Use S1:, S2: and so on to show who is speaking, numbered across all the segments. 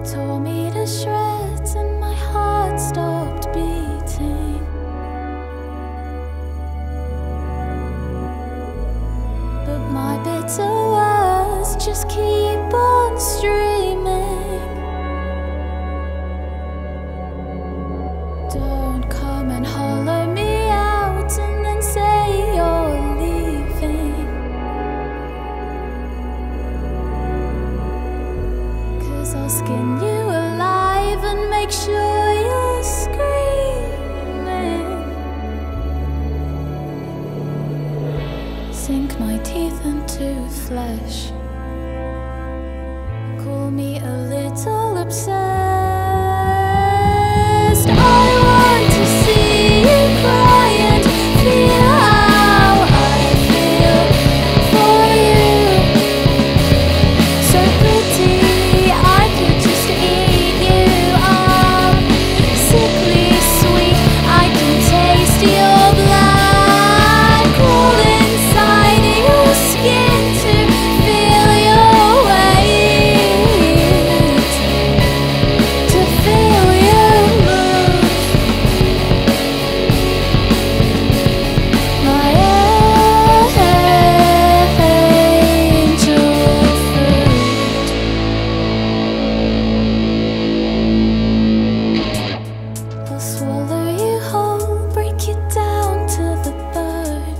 S1: tore me to shreds and my heart stopped beating. But my bitter words just keep on streaming. Don't come and hollow me out and then say you're leaving, 'cause I'll skin you alive and make sure you're screaming. Sink my teeth into flesh, call me a little obsessed. I want to see you cry and feel how I feel for you. So pretty, I could just eat you up. Sickly sweet, I can taste your blood. Crawl inside your skin to feel your weight, to feel you move. My angel fruit. I'll swallow you whole, break you down to the bone.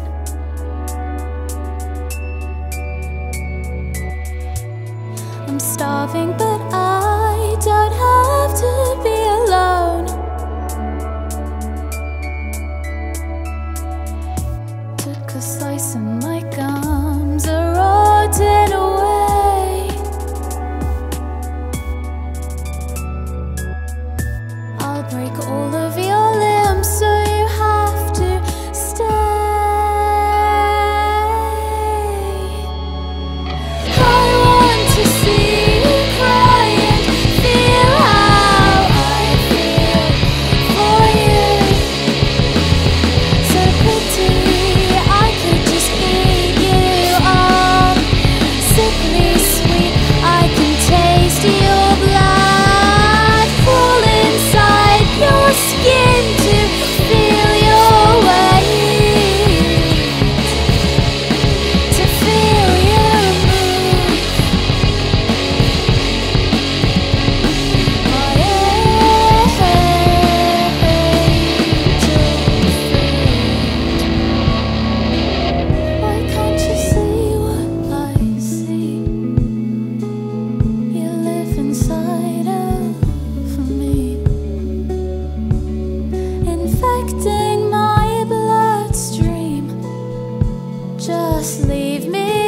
S1: I'm starving, but I don't have to be alone. Took a slice and my gums are rotting away. I'll break all of your limbs so you have to stay. I want to see you cry and feel how I feel for you. So pretty, I could just eat you up. Sickly sweet, I can taste your blood. Crawl inside your skin to feel your weight, to feel you move. My angel fruit. Why can't you see what I see? You live inside of me, infecting my bloodstream. Just leave me